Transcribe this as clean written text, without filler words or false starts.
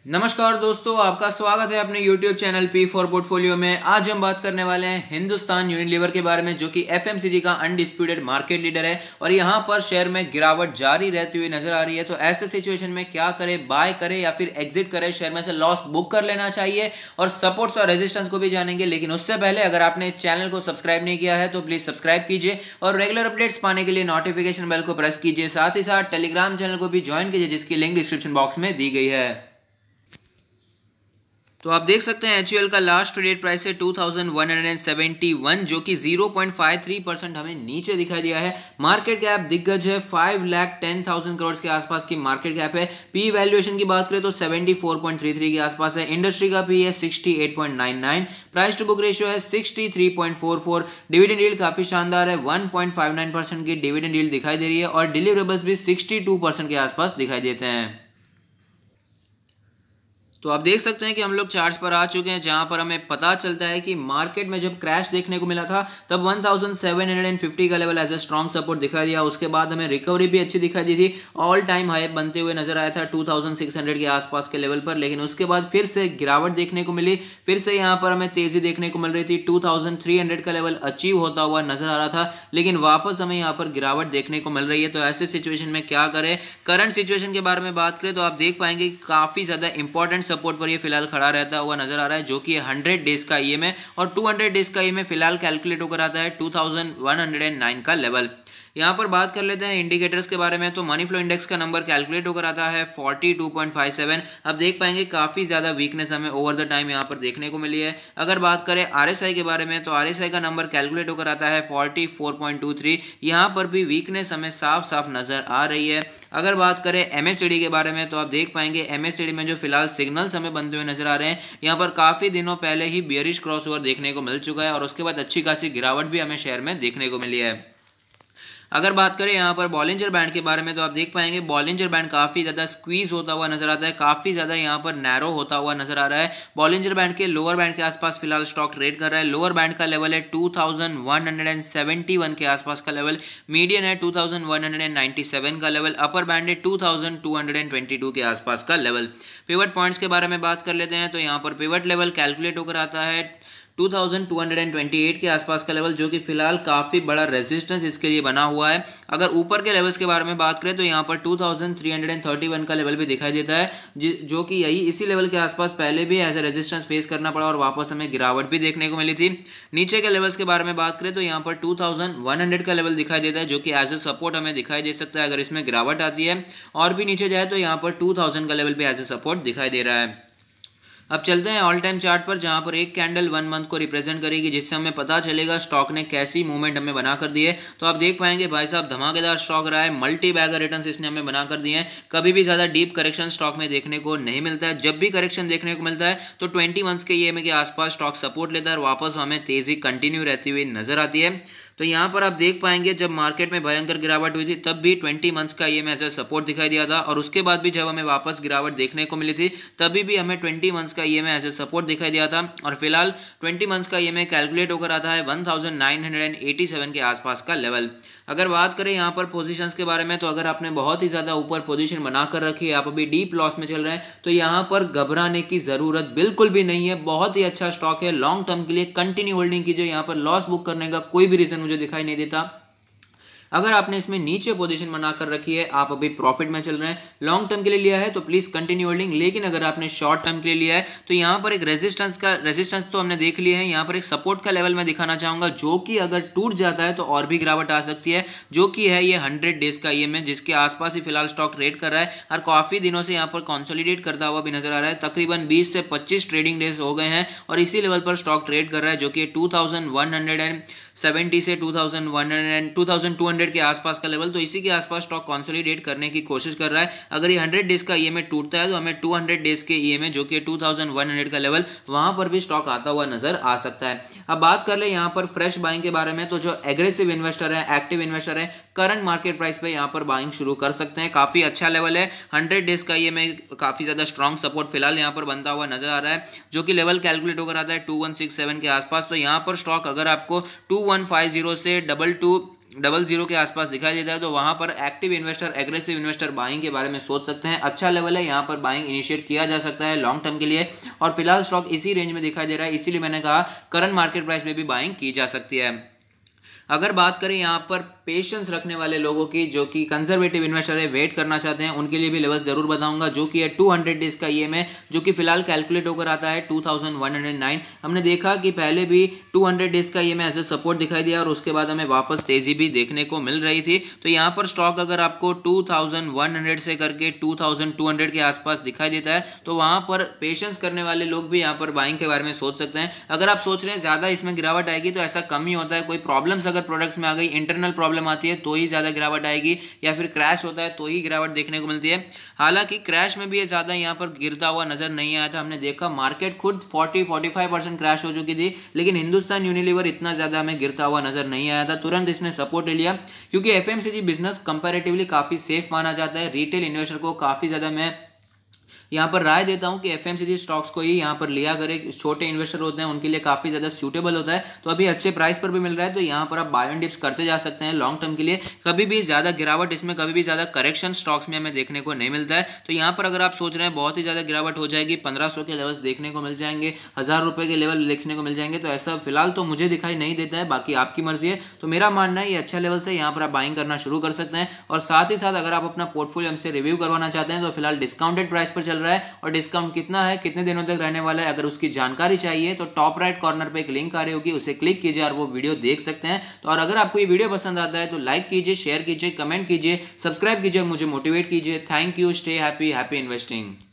नमस्कार दोस्तों, आपका स्वागत है अपने YouTube channel P for portfolio में। आज हम बात करने वाले हैं हिंदुस्तान यूनिलीवर के बारे में, जो कि एफएमसीजी का अनडिस्प्यूटेड मार्केट लीडर है और यहां पर शेयर में गिरावट जारी रहती हुई नजर आ रही है। तो ऐसे सिचुएशन में क्या करें, बाय करें या फिर एग्जिट करें? शेयर में से लॉस बुक कर लेना चाहिए और सपोर्ट्स और रेजिस्टेंस को भी जानेंगे। लेकिन उससे पहले अगर आपने चैनल को सब्सक्राइब नहीं किया है तो प्लीज सब्सक्राइब कीजिए और रेगुलर अपडेट्स पाने के लिए नोटिफिकेशन बेल को प्रेस कीजिए। साथ ही साथ टेलीग्राम चैनल को भी ज्वाइन कीजिए, जिसकी लिंक डिस्क्रिप्शन बॉक्स में दी गई है। तो आप देख सकते हैं एचयूएल का लास्ट ट्रेडेड प्राइस है 2171, जो कि 0.53% हमें नीचे दिखाई दिया है। मार्केट कैप दिग्गज है, 5,10,000 करोड़ के आसपास की मार्केट कैप है। पी वैल्यूएशन की बात करें तो 74.33 के आसपास है। इंडस्ट्री का पी है 68.99, प्राइस टू बुक रेशियो है 63.44। डिविडेंड यील्ड काफी शानदार है, 1.59% की डिविडेंड यील्ड दिखाई दे रही है और डिलीवरेबल्स भी 62% के आसपास दिखाई देते हैं। तो आप देख सकते हैं कि हम लोग चार्ट्स पर आ चुके हैं, जहां पर हमें पता चलता है कि मार्केट में जब क्रैश देखने को मिला था तब 1750 का level as a strong support दिखाई दिया। उसके बाद हमें रिकवरी भी अच्छी दिखाई दी थी, ऑल टाइम हाई बनते हुए नजर आया था 2600 के आसपास के लेवल पर। लेकिन उसके बाद फिर से गिरावट देखने को मिली, फिर से यहाँ पर हमें तेजी देखने को मिल रही थी। 2300 का लेवल अचीव होता हुआ नजर आ रहा था, लेकिन वापस हमें यहाँ पर गिरावट देखने को मिल रही है। तो ऐसे सिचुएशन में क्या करें? करंट सिचुएशन के बारे में बात करें तो आप देख पाएंगे काफी ज्यादा इंपॉर्टेंट सपोर्ट पर ये फिलहाल खड़ा रहता हुआ नजर आ रहा है, जो कि 100 डेज का ईएमए और 200 डेज का ईएमए फिलहाल कैलकुलेट होकर आता है 2109 का लेवल। यहां पर बात कर लेते हैं इंडिकेटर्स के बारे में। तो मनी फ्लो इंडेक्स का नंबर कैलकुलेट होकर आता है 42.57। अब देख पाएंगे काफी ज्यादा वीकनेस हमें ओवर द टाइम यहां पर देखने को मिली है। अगर बात करें आरएसआई के बारे में तो आरएसआई का नंबर कैलकुलेट होकर आता है 44.23। यहां पर भी वीकनेस हमें साफ साफ नजर आ रही है। अगर बात करें एमएससीडी के बारे में तो आप देख पाएंगे एमएससीडी में जो फिलहाल सिग्नल्स हमें बनते हुए नजर आ रहे हैं, यहाँ पर काफी दिनों पहले ही बियरिश क्रॉसओवर देखने को मिल चुका है और उसके बाद अच्छी खासी गिरावट भी हमें शेयर में देखने को मिली है। अगर बात करें यहाँ पर बॉलिंजर बैंड के बारे में तो आप देख पाएंगे बॉलिंजर बैंड काफी ज्यादा स्क्वीज होता हुआ नजर आता है, काफी ज्यादा यहाँ पर नैरो होता हुआ नजर आ रहा है। बॉलिंजर बैंड के लोअर बैंड के आसपास फिलहाल स्टॉक ट्रेड कर रहा है। लोअर बैंड का लेवल है 2171 के आसपास का लेवल, मीडियन है 2197 का लेवल, अपर बैंड है 2222 के आसपास का लेवल। पिवट पॉइंट्स के बारे में बात कर लेते हैं तो यहाँ पर पिवट लेवल कैलकुलेट होकर आता है 2228 के आसपास का लेवल, जो कि फिलहाल काफी बड़ा रेजिस्टेंस इसके लिए बना हुआ है। अगर ऊपर के लेवल्स के बारे में बात करें तो यहाँ पर 2331 का लेवल भी दिखाई देता है, जो कि यही इसी लेवल के आसपास पहले भी एज ए रेजिस्टेंस फेस करना पड़ा और वापस हमें गिरावट भी देखने को मिली थी। नीचे के लेवल्स के बारे में बात करें तो यहाँ पर 2100 का लेवल दिखाई देता है, जो कि एज ए सपोर्ट हमें दिखाई दे सकता है अगर इसमें गिरावट आती है। और भी नीचे जाए तो यहाँ पर 2000 का लेवल भी एज ए सपोर्ट दिखाई दे रहा है। अब चलते हैं ऑल टाइम चार्ट पर, जहां पर एक कैंडल 1 मंथ को रिप्रेजेंट करेगी, जिससे हमें पता चलेगा स्टॉक ने कैसी मूवमेंट हमें बना कर दी है। तो आप देख पाएंगे भाई साहब धमाकेदार स्टॉक रहा है, मल्टी बैगर रिटर्न्स इसने हमें बना कर दिए हैं। कभी भी ज्यादा डीप करेक्शन स्टॉक में देखने को नहीं मिलता है। जब भी करेक्शन देखने को मिलता है तो 20 मंथ्स के ईएमए के आसपास स्टॉक सपोर्ट लेता है और वापस हमें तेजी कंटिन्यू रहती हुई नजर आती है। तो यहाँ पर आप देख पाएंगे जब मार्केट में भयंकर गिरावट हुई थी तब भी 20 मंथ्स का ईएमए एज सपोर्ट दिखाई दिया था और उसके बाद भी जब हमें वापस गिरावट देखने को मिली थी तभी भी हमें 20 मंथ्स का ईएमए एज सपोर्ट दिखाई दिया था। और फिलहाल 20 मंथ्स का ईएमए कैलकुलेट होकर आता है 1987 के आसपास का लेवल। अगर बात करें यहाँ पर पोजीशंस के बारे में तो अगर आपने बहुत ही ज्यादा ऊपर पोजीशन बनाकर रखी है, आप अभी डीप लॉस में चल रहे हैं, तो यहाँ पर घबराने की जरूरत बिल्कुल भी नहीं है। बहुत ही अच्छा स्टॉक है, लॉन्ग टर्म के लिए कंटिन्यू होल्डिंग कीजिए। यहाँ पर लॉस बुक करने का कोई भी रीजन मुझे दिखाई नहीं देता। अगर आपने इसमें नीचे पोजीशन बनाकर रखी है, आप अभी प्रॉफिट में चल रहे हैं, लॉन्ग टर्म के लिए लिया है तो प्लीज कंटिन्यू होल्डिंग। लेकिन अगर आपने शॉर्ट टर्म के लिए लिया है तो यहाँ पर एक रेजिस्टेंस तो हमने देख लिया है, यहाँ पर एक सपोर्ट का लेवल मैं दिखाना चाहूंगा, जो कि अगर टूट जाता है तो और भी गिरावट आ सकती है, जो कि है ये 100 डेज का ईएमए, जिसके आसपास ही फिलहाल स्टॉक ट्रेड कर रहा है और काफी दिनों से यहाँ पर कंसोलिडेट करता हुआ भी नजर आ रहा है। तकरीबन 20 से 25 ट्रेडिंग डेज हो गए हैं और इसी लेवल पर स्टॉक ट्रेड कर रहा है, जो कि 2170 से 2200 के आसपास का लेवल। तो इसी के आसपास स्टॉक कंसोलिडेट करने की कोशिश कर रहा है। अगर ये 100 डेज का ईएमए टूटता है तो हमें 200 डेज के ईएमए, जो कि 2100 का लेवल, वहां पर भी स्टॉक आता हुआ नजर आ सकता है। अब बात कर ले यहाँ पर फ्रेश बाइंग के बारे में, तो जो एग्रेसिव इन्वेस्टर है, एक्टिव इन्वेस्टर है, करंट मार्केट प्राइस पे यहाँ पर बाइंग शुरू कर सकते हैं। काफी अच्छा लेवल है, 100 डेज का ईएमए काफी ज्यादा स्ट्रॉन्ग सपोर्ट फिलहाल यहाँ पर बनता हुआ नजर आ रहा है, जो कि लेवल कैलकुलेट होकर आता है 2167 के आसपास। तो यहाँ पर स्टॉक अगर आपको 2150 से 22 00 के आसपास दिखाई देता है तो वहां पर active investor, aggressive investor buying के बारे में सोच सकते हैं। अच्छा लेवल है, यहां पर बाइंग इनिशिएट किया जा सकता है लॉन्ग टर्म के लिए। और फिलहाल स्टॉक इसी रेंज में दिखाई दे रहा है, इसीलिए मैंने कहा करंट मार्केट प्राइस में भी बाइंग की जा सकती है। अगर बात करें यहाँ पर पेशेंस रखने वाले लोगों की, जो कि कंजर्वेटिव इन्वेस्टर है, वेट करना चाहते हैं, उनके लिए भी लेवल जरूर बताऊंगा, जो कि है 200 डेज का ईएमए, जो कि फिलहाल कैलकुलेट होकर आता है 2109। हमने देखा कि पहले भी 200 डेज का ईएमए एज ए सपोर्ट दिखाई दिया और उसके बाद हमें वापस तेजी भी देखने को मिल रही थी। तो यहाँ पर स्टॉक अगर आपको 2100 से करके 2200 के आसपास दिखाई देता है तो वहां पर पेशेंस करने वाले लोग भी यहाँ पर बाइंग के बारे में सोच सकते हैं। अगर आप सोच रहे हैं ज्यादा इसमें गिरावट आएगी तो ऐसा कम ही होता है। कोई प्रॉब्लम्स अगर प्रोडक्ट्स में आ गई, इंटरनल प्रॉब्लम आती है तो ही ज्यादा गिरावट आएगी, या फिर क्रैश होता है तो ही गिरावट देखने को मिलती है। हालांकि क्रैश में भी ये ज्यादा यहाँ पर गिरता हुआ नजर नहीं आया था। हमने देखा मार्केट खुद 40-45% क्रैश हो चुकी थी, लेकिन हिंदुस्तान यूनिलीवर इतना ज्यादा हमें गिरता हुआ नजर नहीं आया था। तुरंत इसने सपोर्ट ले लिया, क्योंकि एफएमसीजी बिजनेस कंपैरेटिवली काफी सेफ माना जाता है। रिटेल इन्वेस्टर को काफी ज्यादा मैं यहाँ पर राय देता हूँ कि एफएमसीजी स्टॉक्स को ही यहाँ पर लिया करें। छोटे इन्वेस्टर होते हैं उनके लिए काफी ज्यादा सूटेबल होता है। तो अभी अच्छे प्राइस पर भी मिल रहा है, तो यहाँ पर आप बाय एंड डिप्स करते जा सकते हैं लॉन्ग टर्म के लिए। कभी भी ज्यादा गिरावट इसमें, कभी भी ज्यादा करेक्शन स्टॉक्स में हमें देखने को नहीं मिलता है। तो यहाँ पर अगर आप सोच रहे हैं बहुत ही ज्यादा गिरावट हो जाएगी, 1500 के लेवल्स देखने को मिल जाएंगे, 1000 रुपए के लेवल देखने को मिल जाएंगे, तो ऐसा फिलहाल तो मुझे दिखाई नहीं देता है। बाकी आपकी मर्जी है। तो मेरा मानना है ये अच्छा लेवल से यहाँ पर आप बाइंग करना शुरू कर सकते हैं। और साथ ही साथ अगर आप अपना पोर्टफोलियो हमसे रिव्यू करवाना चाहते हैं तो फिलहाल डिस्काउंटेड प्राइस पर चल रहा है, और डिस्काउंट कितना है, कितने दिनों तक रहने वाला है, अगर उसकी जानकारी चाहिए तो टॉप राइट कॉर्नर पे एक लिंक आ रही होगी, उसे क्लिक कीजिए और वो वीडियो देख सकते हैं। तो और अगर आपको ये वीडियो पसंद आता है तो लाइक कीजिए, शेयर कीजिए, कमेंट कीजिए, सब्सक्राइब कीजिए, मुझे मोटिवेट कीजिए। Thank you, stay happy, happy investing.